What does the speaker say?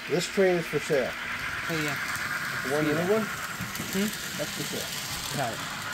This train is for sale. Oh yeah. The one, the new one? Hmm? That's for sale. Got it.